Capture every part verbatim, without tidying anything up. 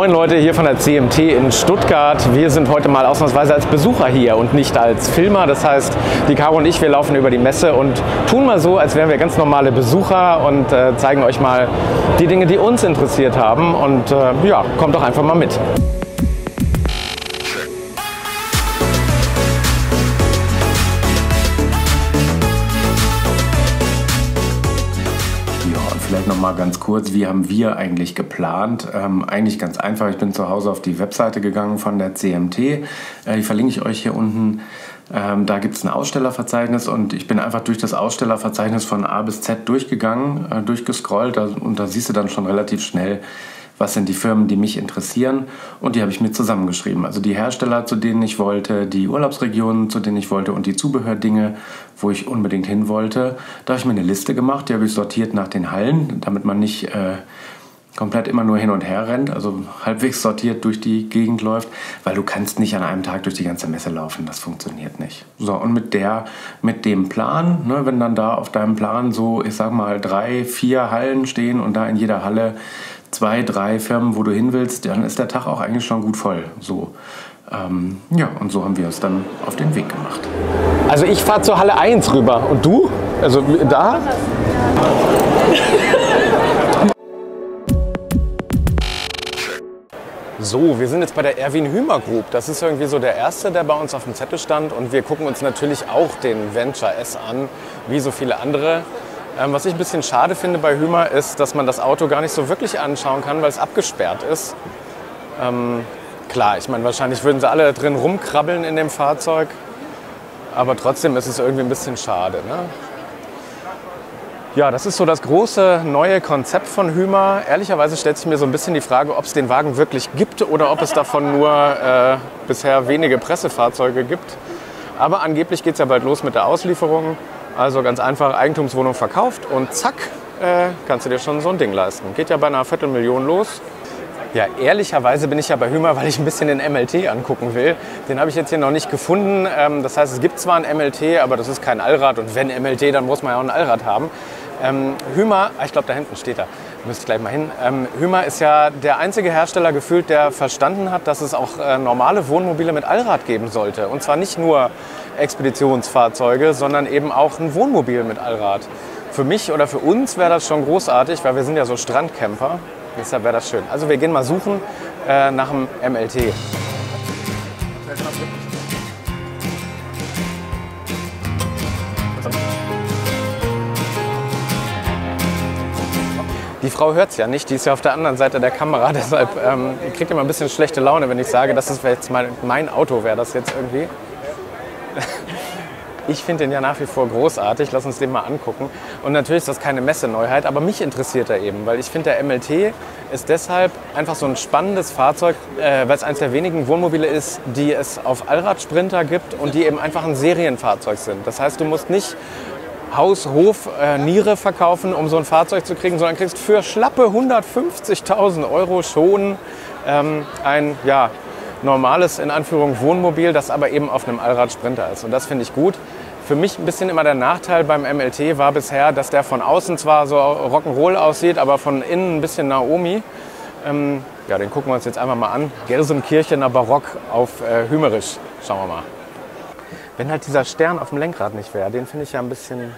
Moin Leute, hier von der C M T in Stuttgart. Wir sind heute mal ausnahmsweise als Besucher hier und nicht als Filmer. Das heißt, die Caro und ich, wir laufen über die Messe und tun mal so, als wären wir ganz normale Besucher und äh, zeigen euch mal die Dinge, die uns interessiert haben. Und äh, ja, kommt doch einfach mal mit. Vielleicht noch mal ganz kurz, wie haben wir eigentlich geplant? Ähm, eigentlich ganz einfach, ich bin zu Hause auf die Webseite gegangen von der C M T, äh, die verlinke ich euch hier unten. Ähm, da gibt es ein Ausstellerverzeichnis und ich bin einfach durch das Ausstellerverzeichnis von A bis Z durchgegangen, äh, durchgescrollt, da, und da siehst du dann schon relativ schnell, was sind die Firmen, die mich interessieren, und die habe ich mir zusammengeschrieben. Also die Hersteller, zu denen ich wollte, die Urlaubsregionen, zu denen ich wollte, und die Zubehördinge, wo ich unbedingt hin wollte. Da habe ich mir eine Liste gemacht, die habe ich sortiert nach den Hallen, damit man nicht äh, komplett immer nur hin und her rennt, also halbwegs sortiert durch die Gegend läuft, weil du kannst nicht an einem Tag durch die ganze Messe laufen, das funktioniert nicht. So, und mit der, mit dem Plan, ne, wenn dann da auf deinem Plan so, ich sag mal, drei, vier Hallen stehen und da in jeder Halle zwei, drei Firmen, wo du hin willst, dann ist der Tag auch eigentlich schon gut voll. So, ähm, ja, und so haben wir es dann auf den Weg gemacht. Also ich fahre zur Halle eins rüber. Und du? Also da? So, wir sind jetzt bei der Erwin Hymer Group. Das ist irgendwie so der erste, der bei uns auf dem Zettel stand. Und wir gucken uns natürlich auch den Venture S an, wie so viele andere. Ähm, was ich ein bisschen schade finde bei Hymer ist, dass man das Auto gar nicht so wirklich anschauen kann, weil es abgesperrt ist. Ähm, klar, ich meine, wahrscheinlich würden sie alle drin rumkrabbeln in dem Fahrzeug. Aber trotzdem ist es irgendwie ein bisschen schade, ne? Ja, das ist so das große neue Konzept von Hymer. Ehrlicherweise stellt sich mir so ein bisschen die Frage, ob es den Wagen wirklich gibt oder ob es davon nur äh, bisher wenige Pressefahrzeuge gibt. Aber angeblich geht es ja bald los mit der Auslieferung. Also ganz einfach, Eigentumswohnung verkauft und zack, äh, kannst du dir schon so ein Ding leisten. Geht ja bei einer Viertelmillion los. Ja, ehrlicherweise bin ich ja bei Hymer, weil ich ein bisschen den M L T angucken will. Den habe ich jetzt hier noch nicht gefunden. Ähm, das heißt, es gibt zwar ein M L T, aber das ist kein Allrad. Und wenn M L T, dann muss man ja auch ein Allrad haben. Ähm, Hymer, ich glaube, da hinten steht er. Müsste ich gleich mal hin. Ähm, Hymer ist ja der einzige Hersteller gefühlt, der verstanden hat, dass es auch äh, normale Wohnmobile mit Allrad geben sollte. Und zwar nicht nur Expeditionsfahrzeuge, sondern eben auch ein Wohnmobil mit Allrad. Für mich oder für uns wäre das schon großartig, weil wir sind ja so Strandcamper. Deshalb wäre das schön. Also wir gehen mal suchen äh, nach dem M L T. Die Frau hört es ja nicht, die ist ja auf der anderen Seite der Kamera. Deshalb ähm, kriegt immer ein bisschen schlechte Laune, wenn ich sage, dass das jetzt mal mein Auto wäre, das jetzt irgendwie. Ich finde den ja nach wie vor großartig, lass uns den mal angucken. Und natürlich ist das keine Messeneuheit, aber mich interessiert er eben, weil ich finde, der M L T ist deshalb einfach so ein spannendes Fahrzeug, äh, weil es eines der wenigen Wohnmobile ist, die es auf Allradsprinter gibt und die eben einfach ein Serienfahrzeug sind. Das heißt, du musst nicht Haus, Hof, äh, Niere verkaufen, um so ein Fahrzeug zu kriegen, sondern kriegst für schlappe hundertfünfzigtausend Euro schon ähm, ein, ja, normales, in Anführung, Wohnmobil, das aber eben auf einem Allradsprinter ist. Und das finde ich gut. Für mich ein bisschen immer der Nachteil beim M L T war bisher, dass der von außen zwar so Rock'n'Roll aussieht, aber von innen ein bisschen Naomi. Ähm, ja, den gucken wir uns jetzt einfach mal an. Gelsenkirchener Barock auf äh, Hymerisch. Schauen wir mal. Wenn halt dieser Stern auf dem Lenkrad nicht wäre, den finde ich ja ein bisschen...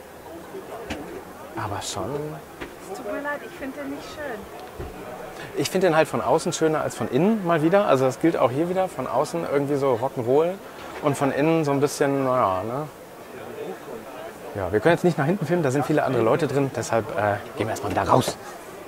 Aber schon... Es tut mir leid, ich finde den nicht schön. Ich finde den halt von außen schöner als von innen mal wieder. Also das gilt auch hier wieder. Von außen irgendwie so Rock'n'Roll und von innen so ein bisschen, naja, ne? Ja, wir können jetzt nicht nach hinten filmen, da sind viele andere Leute drin. Deshalb äh, gehen wir erstmal wieder raus.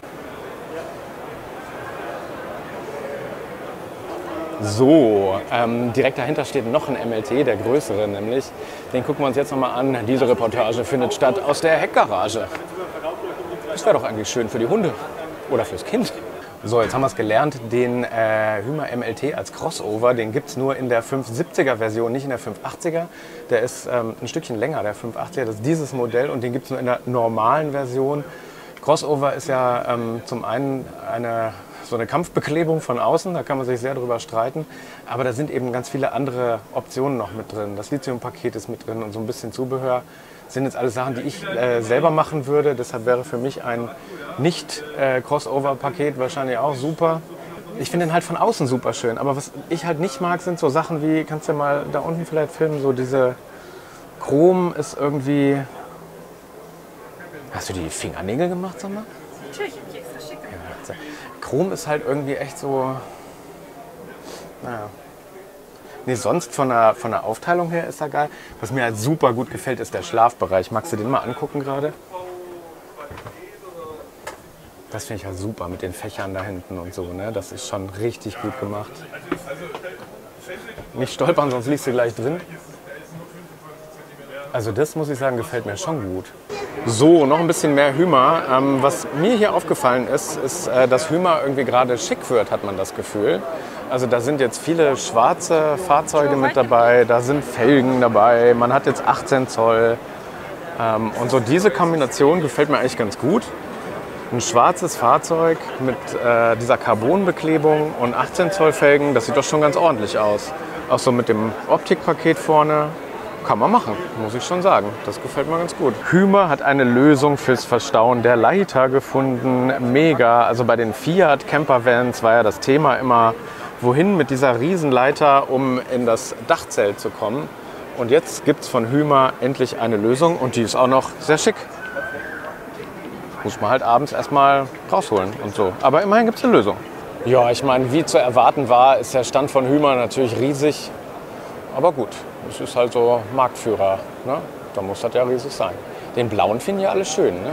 So, ähm, direkt dahinter steht noch ein M L T, der größere nämlich. Den gucken wir uns jetzt nochmal an. Diese Reportage findet statt aus der Heckgarage. Das wäre doch eigentlich schön für die Hunde oder fürs Kind. So, jetzt haben wir es gelernt, den äh, Hymer M L T als Crossover, den gibt es nur in der fünfhundertsiebziger Version, nicht in der fünfhundertachtziger. Der ist ähm, ein Stückchen länger, der fünfhundertachtziger, das ist dieses Modell, und den gibt es nur in der normalen Version. Crossover ist ja ähm, zum einen eine, so eine Kampfbeklebung von außen, da kann man sich sehr drüber streiten, aber da sind eben ganz viele andere Optionen noch mit drin. Das Lithium-Paket ist mit drin und so ein bisschen Zubehör. Das sind jetzt alles Sachen, die ich äh, selber machen würde. Deshalb wäre für mich ein Nicht-Crossover-Paket wahrscheinlich auch super. ich finde den halt von außen super schön. Aber was ich halt nicht mag, sind so Sachen wie, kannst du mal da unten vielleicht filmen, so diese Chrom ist irgendwie... Hast du die Fingernägel gemacht, sag mal? Natürlich, hab ich extra schick gemacht. Ja, Chrom ist halt irgendwie echt so... Naja. Nee, sonst von der, von der Aufteilung her ist er geil. Was mir halt super gut gefällt, ist der Schlafbereich. Magst du den mal angucken gerade? Das finde ich halt super mit den Fächern da hinten und so. Ne? Das ist schon richtig gut gemacht. Nicht stolpern, sonst liegst du gleich drin. Also das, muss ich sagen, gefällt mir schon gut. So, noch ein bisschen mehr Hymer. Ähm, was mir hier aufgefallen ist, ist, äh, dass Hymer irgendwie gerade schick wird, hat man das Gefühl. Also da sind jetzt viele schwarze Fahrzeuge mit dabei, da sind Felgen dabei, man hat jetzt achtzehn Zoll. Ähm, und so diese Kombination gefällt mir eigentlich ganz gut. Ein schwarzes Fahrzeug mit äh, dieser Carbonbeklebung und achtzehn Zoll Felgen, das sieht doch schon ganz ordentlich aus. Auch so mit dem Optikpaket vorne. Kann man machen, muss ich schon sagen. Das gefällt mir ganz gut. Hymer hat eine Lösung fürs Verstauen der Leiter gefunden. Mega. Also bei den Fiat Campervans war ja das Thema immer, wohin mit dieser Riesenleiter, um in das Dachzelt zu kommen. Und jetzt gibt es von Hymer endlich eine Lösung und die ist auch noch sehr schick. Muss man halt abends erstmal rausholen und so. Aber immerhin gibt es eine Lösung. Ja, ich meine, wie zu erwarten war, ist der Stand von Hymer natürlich riesig. Aber gut, es ist halt so Marktführer. Ne? Da muss das ja riesig sein. Den blauen finden ja alle schön. Ne?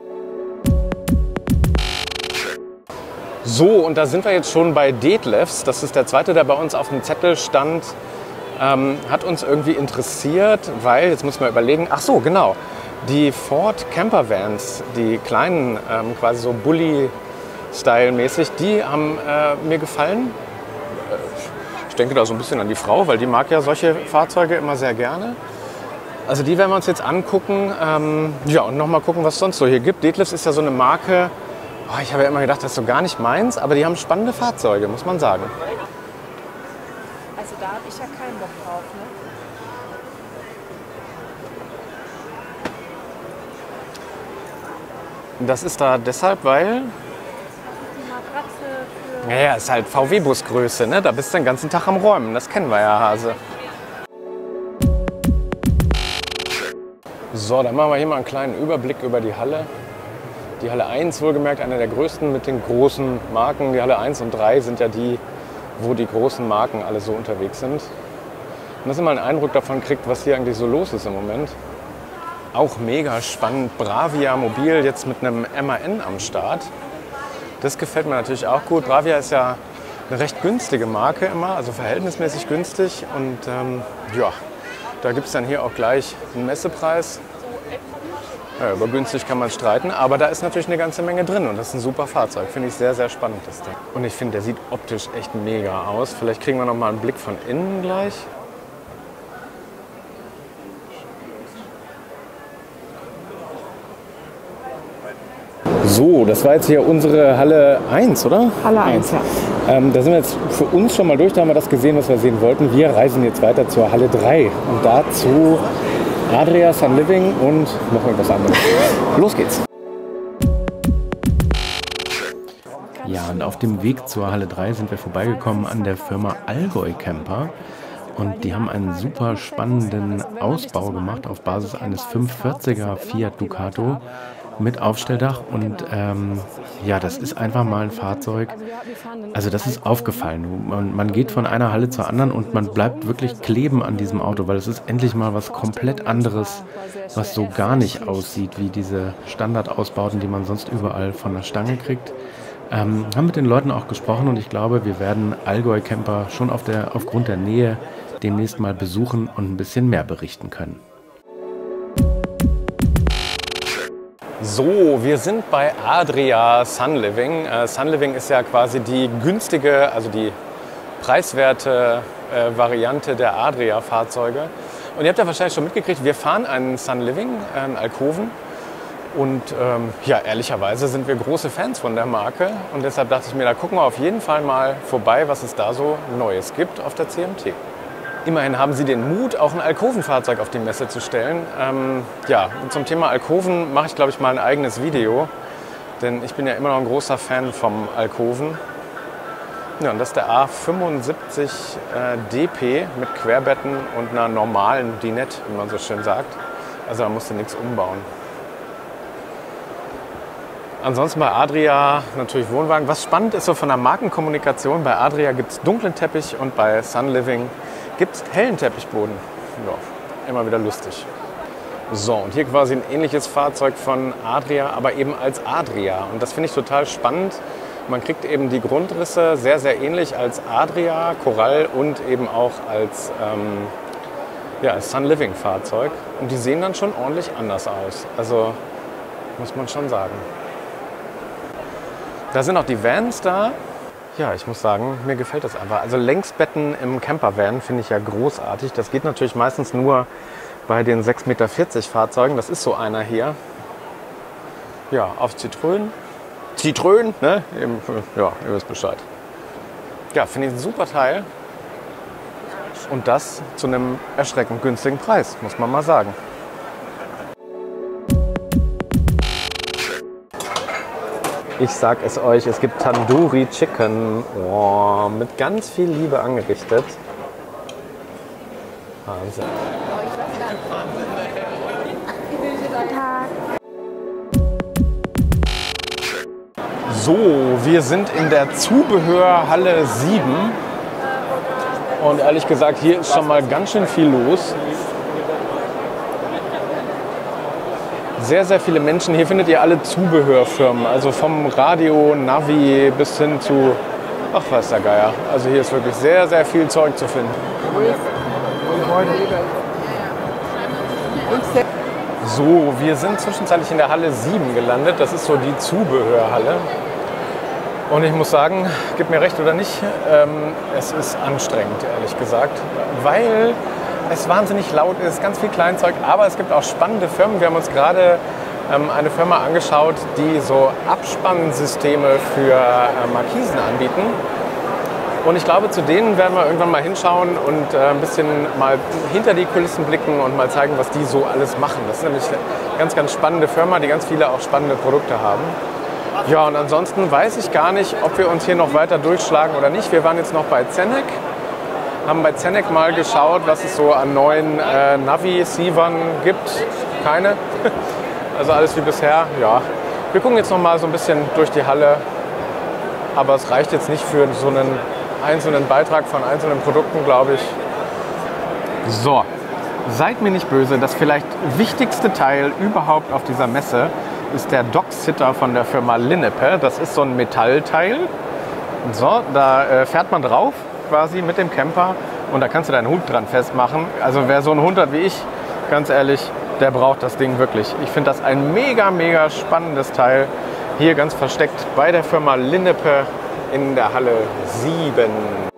So, und da sind wir jetzt schon bei Detlefs. Das ist der zweite, der bei uns auf dem Zettel stand. Ähm, hat uns irgendwie interessiert, weil, jetzt muss man überlegen, ach so, genau, die Ford Campervans, die kleinen, ähm, quasi so Bully-Style-mäßig, die haben äh, mir gefallen. Ich denke da so ein bisschen an die Frau, weil die mag ja solche Fahrzeuge immer sehr gerne. Also die werden wir uns jetzt angucken. Ähm, ja, und nochmal gucken, was es sonst so hier gibt. Detlefs ist ja so eine Marke, oh, ich habe ja immer gedacht, das ist so gar nicht meins, aber die haben spannende Fahrzeuge, muss man sagen. Also da habe ich ja keinen Bock drauf, ne? Das ist da deshalb, weil... Die Matratze für... Naja, ist halt V W-Busgröße, ne? Da bist du den ganzen Tag am Räumen, das kennen wir ja, Hase. So, dann machen wir hier mal einen kleinen Überblick über die Halle. Die Halle eins, wohlgemerkt, eine der größten mit den großen Marken. Die Halle eins und drei sind ja die, wo die großen Marken alle so unterwegs sind. Und dass ihr mal einen Eindruck davon kriegt, was hier eigentlich so los ist im Moment. Auch mega spannend. Bravia Mobil jetzt mit einem M A N am Start. Das gefällt mir natürlich auch gut. Bravia ist ja eine recht günstige Marke immer, also verhältnismäßig günstig. Und ähm, ja, da gibt es dann hier auch gleich einen Messepreis. Ja, über günstig kann man streiten, aber da ist natürlich eine ganze Menge drin und das ist ein super Fahrzeug. Finde ich sehr, sehr spannend, das Ding. Und ich finde, der sieht optisch echt mega aus. Vielleicht kriegen wir noch mal einen Blick von innen gleich. So, das war jetzt hier unsere Halle eins, oder? Halle eins, ja. Ähm, da sind wir jetzt für uns schon mal durch, da haben wir das gesehen, was wir sehen wollten. Wir reisen jetzt weiter zur Halle drei und dazu Adria, Sun Living und noch irgendwas anderes. Los geht's! Ja, und auf dem Weg zur Halle drei sind wir vorbeigekommen an der Firma Allgäu Camper. Und die haben einen super spannenden Ausbau gemacht auf Basis eines fünfhundertvierziger Fiat Ducato mit Aufstelldach. Und ähm, ja, das ist einfach mal ein Fahrzeug. Also das ist aufgefallen. Man, man geht von einer Halle zur anderen und man bleibt wirklich kleben an diesem Auto, weil es ist endlich mal was komplett anderes, was so gar nicht aussieht wie diese Standardausbauten, die man sonst überall von der Stange kriegt. Ähm, haben mit den Leuten auch gesprochen und ich glaube, wir werden Allgäu Camper schon auf der, aufgrund der Nähe demnächst mal besuchen und ein bisschen mehr berichten können. So, wir sind bei Adria Sun Living. Äh, Sun Living ist ja quasi die günstige, also die preiswerte äh, Variante der Adria-Fahrzeuge. Und ihr habt ja wahrscheinlich schon mitgekriegt, wir fahren einen Sun Living, äh, einen Alkoven. Und ähm, ja, ehrlicherweise sind wir große Fans von der Marke. Und deshalb dachte ich mir, da gucken wir auf jeden Fall mal vorbei, was es da so Neues gibt auf der C M T. Immerhin haben sie den Mut, auch ein Alkovenfahrzeug auf die Messe zu stellen. Ähm, ja, und zum Thema Alkoven mache ich, glaube ich, mal ein eigenes Video. Denn ich bin ja immer noch ein großer Fan vom Alkoven. Ja, und das ist der A fünfundsiebzig äh, D P mit Querbetten und einer normalen Dinette, wie man so schön sagt. Also da musst du nichts umbauen. Ansonsten bei Adria natürlich Wohnwagen. Was spannend ist so von der Markenkommunikation, bei Adria gibt es dunklen Teppich und bei Sun Living gibt es hellen Teppichboden. Ja, immer wieder lustig. So, und hier quasi ein ähnliches Fahrzeug von Adria, aber eben als Adria. Und das finde ich total spannend. Man kriegt eben die Grundrisse sehr, sehr ähnlich als Adria, Coral und eben auch als, ähm, ja, als Sun Living Fahrzeug. Und die sehen dann schon ordentlich anders aus. Also muss man schon sagen. Da sind auch die Vans da. Ja, ich muss sagen, mir gefällt das einfach. Also Längsbetten im Campervan finde ich ja großartig. Das geht natürlich meistens nur bei den sechs Meter vierzig Fahrzeugen. Das ist so einer hier. Ja, auf Zitrön. Zitrön, ne? Ja, ihr wisst Bescheid. Ja, finde ich ein super Teil. Und das zu einem erschreckend günstigen Preis, muss man mal sagen. Ich sag es euch, es gibt Tandoori Chicken. Oh, mit ganz viel Liebe angerichtet. Wahnsinn. So, wir sind in der Zubehörhalle sieben. Und ehrlich gesagt, hier ist schon mal ganz schön viel los. Sehr, sehr viele Menschen. Hier findet ihr alle Zubehörfirmen. Also vom Radio, Navi bis hin zu, ach weiß der Geier. Also hier ist wirklich sehr, sehr viel Zeug zu finden. So, wir sind zwischenzeitlich in der Halle sieben gelandet. Das ist so die Zubehörhalle. Und ich muss sagen, gib mir recht oder nicht, ähm, es ist anstrengend, ehrlich gesagt, weil es wahnsinnig laut ist, ganz viel Kleinzeug, aber es gibt auch spannende Firmen. Wir haben uns gerade ähm, eine Firma angeschaut, die so Abspannsysteme für äh, Markisen anbieten. Und ich glaube, zu denen werden wir irgendwann mal hinschauen und äh, ein bisschen mal hinter die Kulissen blicken und mal zeigen, was die so alles machen. Das ist nämlich eine ganz, ganz spannende Firma, die ganz viele auch spannende Produkte haben. Ja, und ansonsten weiß ich gar nicht, ob wir uns hier noch weiter durchschlagen oder nicht. Wir waren jetzt noch bei Zenek, haben bei Zenek mal geschaut, was es so an neuen äh, Navi-Sievern gibt. Keine. Also alles wie bisher. Ja, wir gucken jetzt noch mal so ein bisschen durch die Halle. Aber es reicht jetzt nicht für so einen einzelnen Beitrag von einzelnen Produkten, glaube ich. So, seid mir nicht böse. Das vielleicht wichtigste Teil überhaupt auf dieser Messe ist der Dog-Sitter von der Firma Linepe. Das ist so ein Metallteil. So, da äh, fährt man drauf quasi mit dem Camper und da kannst du deinen Hund dran festmachen. Also wer so einen Hund hat wie ich, ganz ehrlich, der braucht das Ding wirklich. Ich finde das ein mega, mega spannendes Teil. Hier ganz versteckt bei der Firma Linepe in der Halle sieben.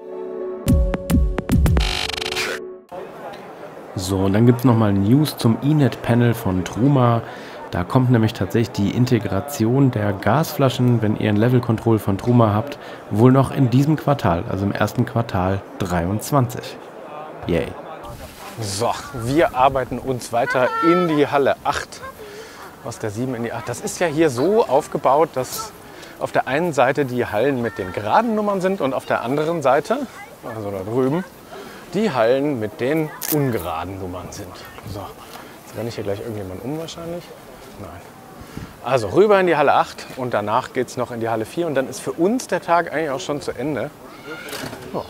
So, und dann gibt es nochmal News zum E-Net-Panel von Truma. Da kommt nämlich tatsächlich die Integration der Gasflaschen, wenn ihr ein Level Control von Truma habt, wohl noch in diesem Quartal, also im ersten Quartal dreiundzwanzig. Yay. So, wir arbeiten uns weiter in die Halle acht. Aus der sieben in die acht. Das ist ja hier so aufgebaut, dass auf der einen Seite die Hallen mit den geraden Nummern sind und auf der anderen Seite, also da drüben, die Hallen mit den ungeraden Nummern sind. So, jetzt renne ich hier gleich irgendjemand um wahrscheinlich. Nein. Also rüber in die Halle acht und danach geht es noch in die Halle vier und dann ist für uns der Tag eigentlich auch schon zu Ende. Oh.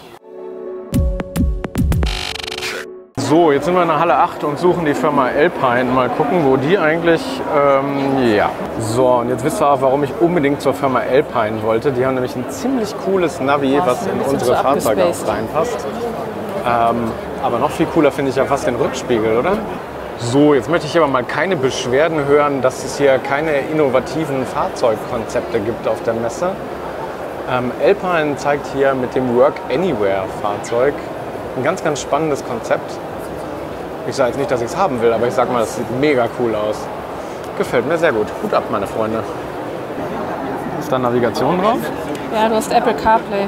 So, jetzt sind wir in der Halle acht und suchen die Firma Alpine. Mal gucken, wo die eigentlich, ähm, ja. So, und jetzt wisst ihr auch, warum ich unbedingt zur Firma Alpine wollte. Die haben nämlich ein ziemlich cooles Navi, was in unsere Fahrzeuge auch reinpasst. Ähm, aber noch viel cooler finde ich ja fast den Rückspiegel, oder? So, jetzt möchte ich aber mal keine Beschwerden hören, dass es hier keine innovativen Fahrzeugkonzepte gibt auf der Messe. Ähm, Alpine zeigt hier mit dem Work Anywhere Fahrzeug ein ganz, ganz spannendes Konzept. Ich sage jetzt nicht, dass ich es haben will, aber ich sage mal, es sieht mega cool aus. Gefällt mir sehr gut. Hut ab, meine Freunde. Ist da Navigation drauf? Ja, du hast Apple CarPlay.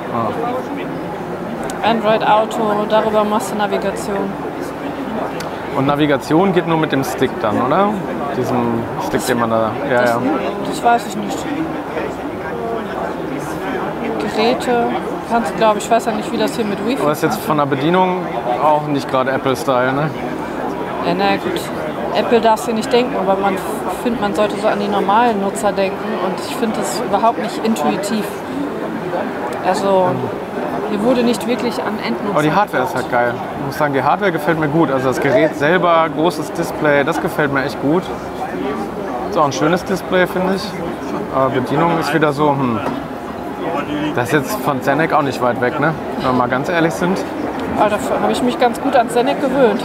Ah. Android Auto, darüber machst du Navigation. Und Navigation geht nur mit dem Stick dann, oder? Diesem Stick, den man da... Ja, das, ja. das weiß ich nicht. Geräte. Kannst, glaube ich, ich weiß ja nicht, wie das hier mit Wi-Fi Aber ist jetzt von der Bedienung auch nicht gerade Apple-Style, ne? Ja, na gut. Apple darf hier nicht denken, aber man findet, man sollte so an die normalen Nutzer denken und ich finde das überhaupt nicht intuitiv. Also hier wurde nicht wirklich an Endnutzer. Aber die Hardware ist halt geil. Ich muss sagen, die Hardware gefällt mir gut. Also das Gerät selber, großes Display, das gefällt mir echt gut. Ist auch ein schönes Display, finde ich. Aber Bedienung ist wieder so, hm. Das ist jetzt von Zenek auch nicht weit weg, ne? Wenn wir mal ganz ehrlich sind. Aber dafür habe ich mich ganz gut an Zenek gewöhnt.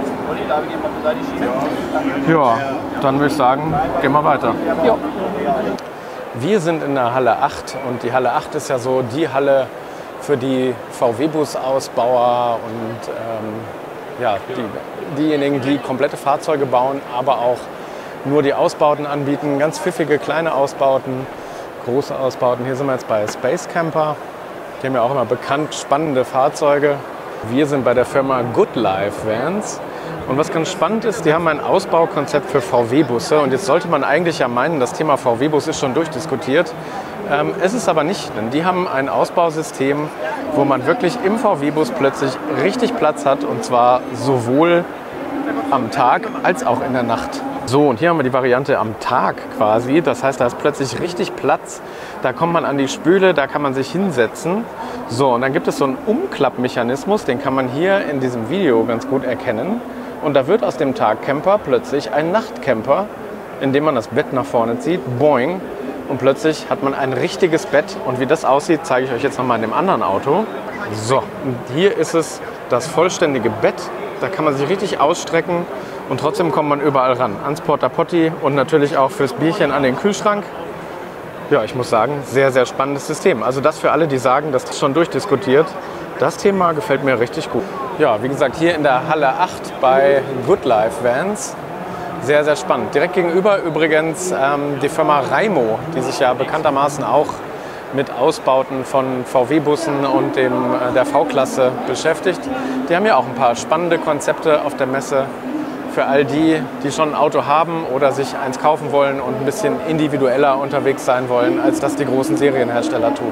Ja, dann würde ich sagen, gehen wir weiter. Jo. Wir sind in der Halle acht und die Halle acht ist ja so die Halle für die V W-Bus-Ausbauer und ähm, ja, die, diejenigen, die komplette Fahrzeuge bauen, aber auch nur die Ausbauten anbieten. Ganz pfiffige kleine Ausbauten, große Ausbauten. Hier sind wir jetzt bei Space Camper. Die haben ja auch immer bekannt spannende Fahrzeuge. Wir sind bei der Firma Good Life Vans. Und was ganz spannend ist, die haben ein Ausbaukonzept für V W-Busse. Und jetzt sollte man eigentlich ja meinen, das Thema V W-Bus ist schon durchdiskutiert. Ähm, es ist aber nicht, denn die haben ein Ausbausystem, wo man wirklich im V W-Bus plötzlich richtig Platz hat. Und zwar sowohl am Tag als auch in der Nacht. So, und hier haben wir die Variante am Tag quasi. Das heißt, da ist plötzlich richtig Platz. Da kommt man an die Spüle, da kann man sich hinsetzen. So, und dann gibt es so einen Umklappmechanismus, den kann man hier in diesem Video ganz gut erkennen. Und da wird aus dem Tagcamper plötzlich ein Nachtcamper, indem man das Bett nach vorne zieht, boing, und plötzlich hat man ein richtiges Bett. Und wie das aussieht, zeige ich euch jetzt nochmal in dem anderen Auto. So, und hier ist es das vollständige Bett. Da kann man sich richtig ausstrecken und trotzdem kommt man überall ran. Ans Porta Potty und natürlich auch fürs Bierchen an den Kühlschrank. Ja, ich muss sagen, sehr, sehr spannendes System. Also das für alle, die sagen, das ist schon durchdiskutiert. Das Thema gefällt mir richtig gut. Ja, wie gesagt, hier in der Halle acht bei Good Life Vans. Sehr, sehr spannend. Direkt gegenüber übrigens ähm, die Firma Raimo, die sich ja bekanntermaßen auch mit Ausbauten von V W-Bussen und dem, äh, der V-Klasse beschäftigt. Die haben ja auch ein paar spannende Konzepte auf der Messe für all die, die schon ein Auto haben oder sich eins kaufen wollen und ein bisschen individueller unterwegs sein wollen, als das die großen Serienhersteller tun.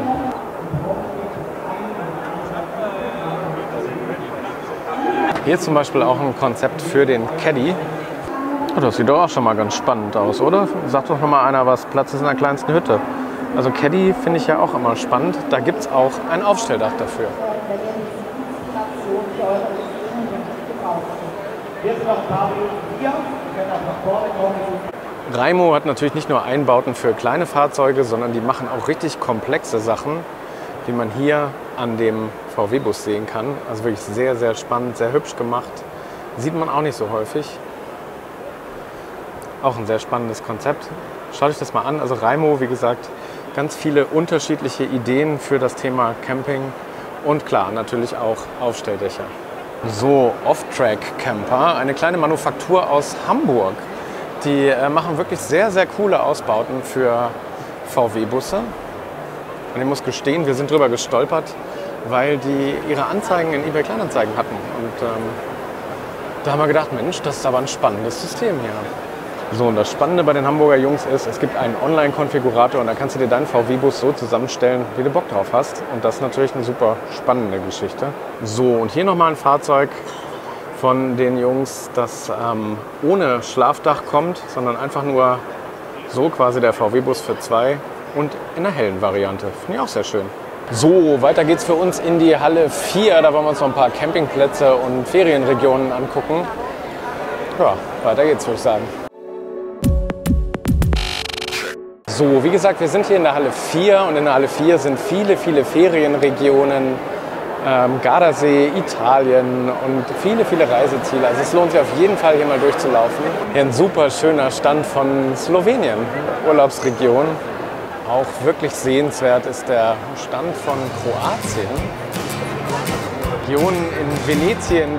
Hier zum Beispiel auch ein Konzept für den Caddy. Oh, das sieht doch auch schon mal ganz spannend aus, oder? Sagt doch noch mal einer, was Platz ist in der kleinsten Hütte. Also Caddy finde ich ja auch immer spannend. Da gibt es auch ein Aufstelldach dafür. Raimo hat natürlich nicht nur Einbauten für kleine Fahrzeuge, sondern die machen auch richtig komplexe Sachen, die man hier an dem V W-Bus sehen kann. Also wirklich sehr, sehr spannend, sehr hübsch gemacht. Sieht man auch nicht so häufig. Auch ein sehr spannendes Konzept. Schaut euch das mal an. Also Raimo, wie gesagt, ganz viele unterschiedliche Ideen für das Thema Camping und klar, natürlich auch Aufstelldächer. So, Off-Track-Camper, eine kleine Manufaktur aus Hamburg. Die äh, machen wirklich sehr, sehr coole Ausbauten für V W-Busse. Und ich muss gestehen, wir sind drüber gestolpert, weil die ihre Anzeigen in eBay Kleinanzeigen hatten. Und ähm, da haben wir gedacht, Mensch, das ist aber ein spannendes System hier. So, und das Spannende bei den Hamburger Jungs ist, es gibt einen Online-Konfigurator und da kannst du dir deinen V W-Bus so zusammenstellen, wie du Bock drauf hast. Und das ist natürlich eine super spannende Geschichte. So, und hier nochmal ein Fahrzeug von den Jungs, das ähm, ohne Schlafdach kommt, sondern einfach nur so quasi der V W-Bus für zwei und in einer hellen Variante. Finde ich auch sehr schön. So, weiter geht's für uns in die Halle vier. Da wollen wir uns noch ein paar Campingplätze und Ferienregionen angucken. Ja, weiter geht's, würde ich sagen. So, wie gesagt, wir sind hier in der Halle vier und in der Halle vier sind viele, viele Ferienregionen, ähm, Gardasee, Italien und viele, viele Reiseziele. Also es lohnt sich auf jeden Fall hier mal durchzulaufen. Hier ein super schöner Stand von Slowenien, Urlaubsregion. Auch wirklich sehenswert ist der Stand von Kroatien. Regionen in Venetien.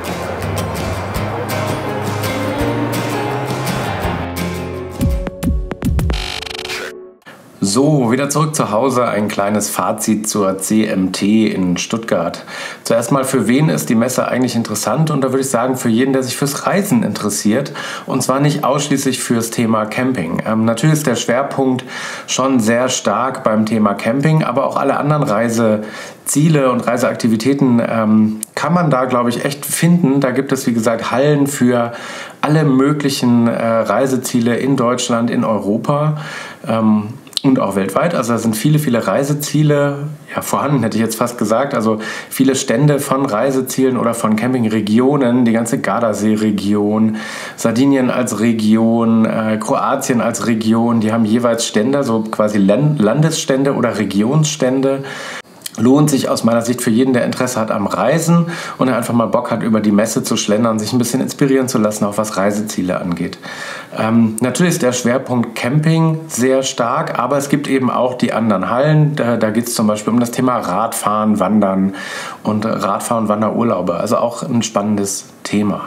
So, wieder zurück zu Hause, ein kleines Fazit zur C M T in Stuttgart. Zuerst mal, für wen ist die Messe eigentlich interessant? Und da würde ich sagen, für jeden, der sich fürs Reisen interessiert. Und zwar nicht ausschließlich fürs Thema Camping. Ähm, natürlich ist der Schwerpunkt schon sehr stark beim Thema Camping, aber auch alle anderen Reiseziele und Reiseaktivitäten ähm, kann man da, glaube ich, echt finden. Da gibt es, wie gesagt, Hallen für alle möglichen äh, Reiseziele in Deutschland, in Europa. Ähm, Und auch weltweit. Also da sind viele, viele Reiseziele ja, vorhanden, hätte ich jetzt fast gesagt. Also viele Stände von Reisezielen oder von Campingregionen, die ganze Gardasee-Region, Sardinien als Region, äh, Kroatien als Region, die haben jeweils Stände, so quasi Landesstände oder Regionsstände. Lohnt sich aus meiner Sicht für jeden, der Interesse hat am Reisen und der einfach mal Bock hat, über die Messe zu schlendern, sich ein bisschen inspirieren zu lassen, auch was Reiseziele angeht. Ähm, natürlich ist der Schwerpunkt Camping sehr stark, aber es gibt eben auch die anderen Hallen. Da, da geht es zum Beispiel um das Thema Radfahren, Wandern und Radfahren und Wanderurlaube. Also auch ein spannendes Thema.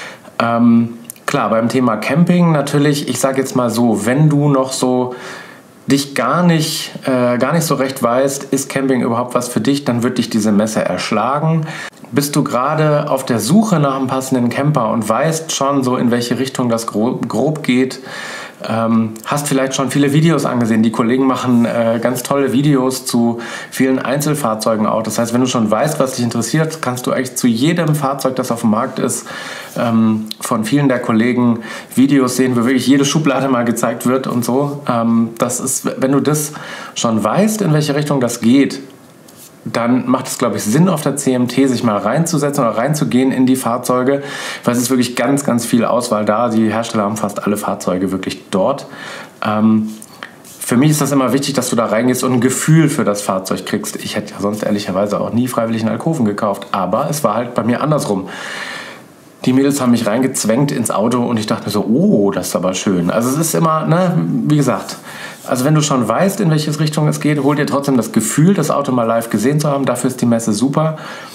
Ähm, klar, beim Thema Camping natürlich, ich sage jetzt mal so, wenn du noch so dich gar nicht, äh, gar nicht so recht weißt, ist Camping überhaupt was für dich, dann wird dich diese Messe erschlagen. Bist du gerade auf der Suche nach einem passenden Camper und weißt schon so, in welche Richtung das grob, grob geht, ähm, hast vielleicht schon viele Videos angesehen. Die Kollegen machen äh, ganz tolle Videos zu vielen Einzelfahrzeugen auch. Das heißt, wenn du schon weißt, was dich interessiert, kannst du eigentlich zu jedem Fahrzeug, das auf dem Markt ist, ähm, von vielen der Kollegen Videos sehen, wo wirklich jede Schublade mal gezeigt wird und so. Ähm, das ist, wenn du das schon weißt, in welche Richtung das geht, dann macht es, glaube ich, Sinn, auf der C M T sich mal reinzusetzen oder reinzugehen in die Fahrzeuge, weil es ist wirklich ganz, ganz viel Auswahl da. Die Hersteller haben fast alle Fahrzeuge wirklich dort. Ähm, für mich ist das immer wichtig, dass du da reingehst und ein Gefühl für das Fahrzeug kriegst. Ich hätte ja sonst ehrlicherweise auch nie freiwillig einen Alkoven gekauft, aber es war halt bei mir andersrum. Die Mädels haben mich reingezwängt ins Auto und ich dachte mir so, oh, das ist aber schön. Also es ist immer, ne, wie gesagt, also wenn du schon weißt, in welche Richtung es geht, hol dir trotzdem das Gefühl, das Auto mal live gesehen zu haben. Dafür ist die Messe super.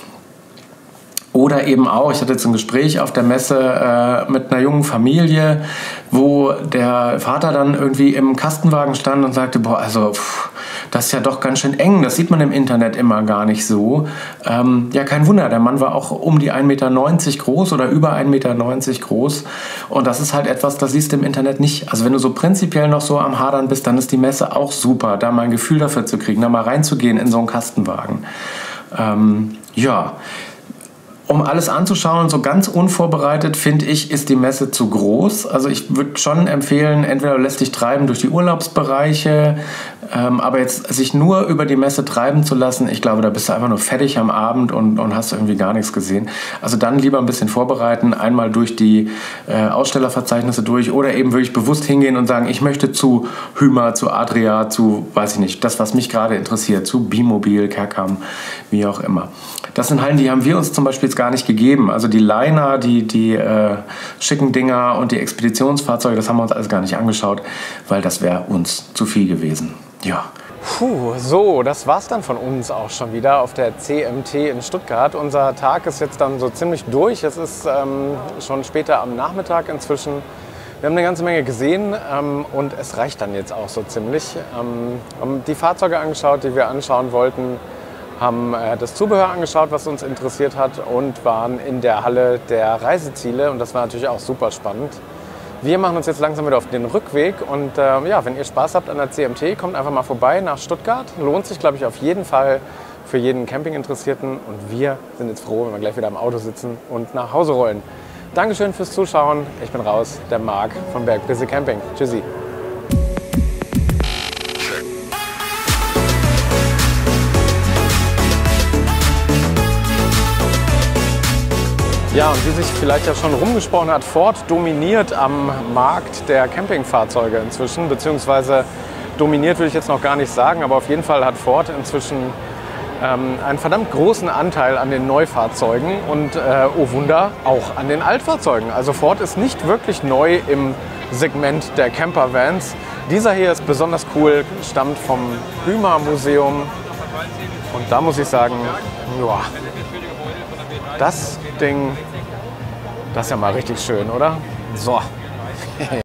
Oder eben auch, ich hatte jetzt ein Gespräch auf der Messe äh, mit einer jungen Familie, wo der Vater dann irgendwie im Kastenwagen stand und sagte, boah, also pff, das ist ja doch ganz schön eng, das sieht man im Internet immer gar nicht so. Ähm, ja, kein Wunder, der Mann war auch um die ein Meter neunzig groß oder über ein Meter neunzig groß. Und das ist halt etwas, das siehst du im Internet nicht. Also wenn du so prinzipiell noch so am Hadern bist, dann ist die Messe auch super, da mal ein Gefühl dafür zu kriegen, da mal reinzugehen in so einen Kastenwagen. Ähm, ja, um alles anzuschauen, so ganz unvorbereitet, finde ich, ist die Messe zu groß. Also ich würde schon empfehlen, entweder du lässt dich treiben durch die Urlaubsbereiche, ähm, aber jetzt sich nur über die Messe treiben zu lassen, ich glaube, da bist du einfach nur fertig am Abend und, und hast irgendwie gar nichts gesehen. Also dann lieber ein bisschen vorbereiten, einmal durch die äh, Ausstellerverzeichnisse durch oder eben wirklich bewusst hingehen und sagen, ich möchte zu Hymer, zu Adria, zu, weiß ich nicht, das, was mich gerade interessiert, zu Bimobil, Kerkam, wie auch immer. Das sind Hallen, die haben wir uns zum Beispiel jetzt gar nicht gegeben. Also die Liner, die, die äh, schicken Dinger und die Expeditionsfahrzeuge, das haben wir uns alles gar nicht angeschaut, weil das wäre uns zu viel gewesen. Ja. Puh, so, das war's dann von uns auch schon wieder auf der C M T in Stuttgart. Unser Tag ist jetzt dann so ziemlich durch. Es ist ähm, schon später am Nachmittag inzwischen. Wir haben eine ganze Menge gesehen ähm, und es reicht dann jetzt auch so ziemlich. Ähm, haben die Fahrzeuge angeschaut, die wir anschauen wollten, haben äh, das Zubehör angeschaut, was uns interessiert hat und waren in der Halle der Reiseziele und das war natürlich auch super spannend. Wir machen uns jetzt langsam wieder auf den Rückweg und äh, ja, wenn ihr Spaß habt an der C M T, kommt einfach mal vorbei nach Stuttgart. Lohnt sich, glaube ich, auf jeden Fall für jeden Campinginteressierten und wir sind jetzt froh, wenn wir gleich wieder im Auto sitzen und nach Hause rollen. Dankeschön fürs Zuschauen. Ich bin raus, der Marc von Bergbrise Camping. Tschüssi. Ja, und wie sich vielleicht ja schon rumgesprochen hat, Ford dominiert am Markt der Campingfahrzeuge inzwischen, beziehungsweise dominiert will ich jetzt noch gar nicht sagen, aber auf jeden Fall hat Ford inzwischen ähm, einen verdammt großen Anteil an den Neufahrzeugen und, äh, oh Wunder, auch an den Altfahrzeugen. Also Ford ist nicht wirklich neu im Segment der Campervans. Dieser hier ist besonders cool, stammt vom Hymer Museum und da muss ich sagen, ja, das Ding, das ist ja mal richtig schön, oder? So.